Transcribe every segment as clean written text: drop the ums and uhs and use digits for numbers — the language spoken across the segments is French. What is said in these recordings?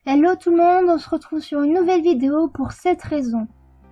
Hello tout le monde, on se retrouve sur une nouvelle vidéo pour cette raison.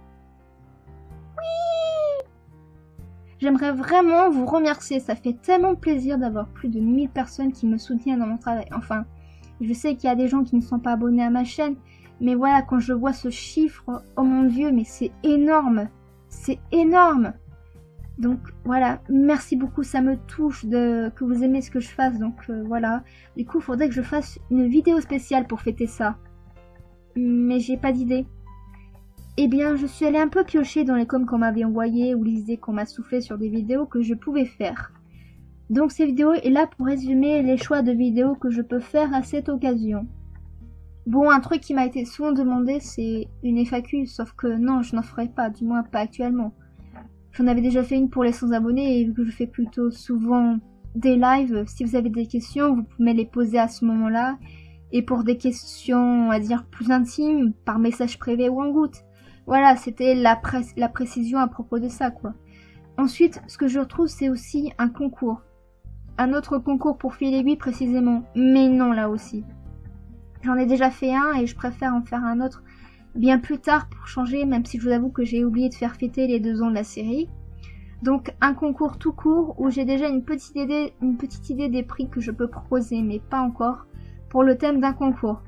Oui, j'aimerais vraiment vous remercier, ça fait tellement plaisir d'avoir plus de 1000 personnes qui me soutiennent dans mon travail. Enfin, je sais qu'il y a des gens qui ne sont pas abonnés à ma chaîne, mais voilà, quand je vois ce chiffre, oh mon Dieu, mais c'est énorme, c'est énorme. Donc voilà, merci beaucoup, ça me touche que vous aimez ce que je fasse, donc voilà. Du coup, il faudrait que je fasse une vidéo spéciale pour fêter ça. Mais j'ai pas d'idée. Eh bien, je suis allée un peu piocher dans les coms qu'on m'avait envoyés ou les idées qu'on m'a soufflées sur des vidéos que je pouvais faire. Donc cette vidéo est là pour résumer les choix de vidéos que je peux faire à cette occasion. Bon, un truc qui m'a été souvent demandé, c'est une FAQ, sauf que non, je n'en ferai pas, du moins pas actuellement. J'en avais déjà fait une pour les 100 abonnés et vu que je fais plutôt souvent des lives, si vous avez des questions, vous pouvez me les poser à ce moment-là. Et pour des questions, on va dire, plus intimes, par message privé ou en goutte. Voilà, c'était la précision à propos de ça, quoi. Ensuite, ce que je retrouve, c'est aussi un concours. Un autre concours pour Fil Aiguille précisément. Mais non, là aussi. J'en ai déjà fait un et je préfère en faire un autre bien plus tard pour changer, même si je vous avoue que j'ai oublié de faire fêter les 2 ans de la série. Donc un concours tout court où j'ai déjà une petite idée des prix que je peux proposer, mais pas encore, pour le thème d'un concours.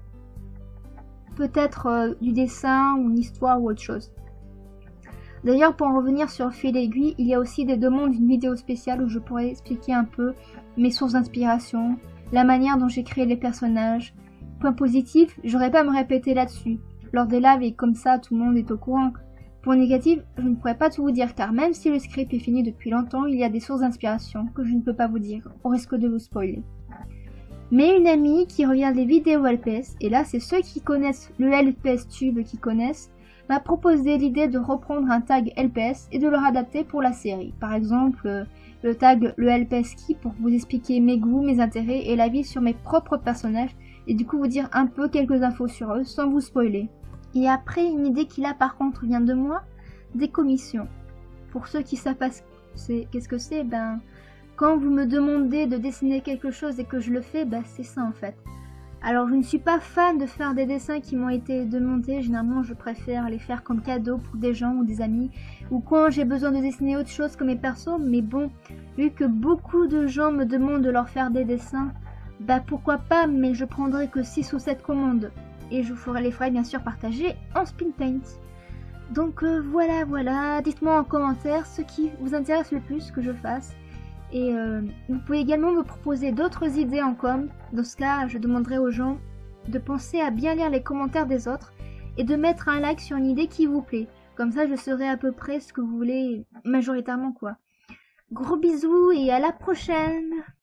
Peut-être du dessin ou une histoire ou autre chose. D'ailleurs, pour en revenir sur Fil Aiguille, il y a aussi des demandes d'une vidéo spéciale où je pourrais expliquer un peu mes sources d'inspiration, la manière dont j'ai créé les personnages. Point positif, j'aurais pas à me répéter là-dessus. Lors des lives et comme ça, tout le monde est au courant. Point négatif, je ne pourrais pas tout vous dire car même si le script est fini depuis longtemps, il y a des sources d'inspiration que je ne peux pas vous dire, au risque de vous spoiler. Mais une amie qui regarde les vidéos LPS, et là c'est ceux qui connaissent le LPS Tube qui connaissent, m'a proposé l'idée de reprendre un tag LPS et de le réadapter pour la série. Par exemple, le tag le LPS Key pour vous expliquer mes goûts, mes intérêts et l'avis sur mes propres personnages et du coup vous dire un peu quelques infos sur eux sans vous spoiler. Et après, une idée qui là par contre vient de moi, des commissions. Pour ceux qui savent pas qu'est-ce que c'est, ben quand vous me demandez de dessiner quelque chose et que je le fais, ben c'est ça en fait. Alors je ne suis pas fan de faire des dessins qui m'ont été demandés, généralement je préfère les faire comme cadeau pour des gens ou des amis, ou quand j'ai besoin de dessiner autre chose que mes persos, mais bon, vu que beaucoup de gens me demandent de leur faire des dessins, bah pourquoi pas, mais je prendrai que 6 ou 7 commandes. Et je les ferai bien sûr partager en Spin Paint. Donc voilà, dites-moi en commentaire ce qui vous intéresse le plus que je fasse. Et vous pouvez également me proposer d'autres idées en com. Dans ce cas, je demanderai aux gens de penser à bien lire les commentaires des autres et de mettre un like sur une idée qui vous plaît. Comme ça, je saurai à peu près ce que vous voulez majoritairement quoi. Gros bisous et à la prochaine!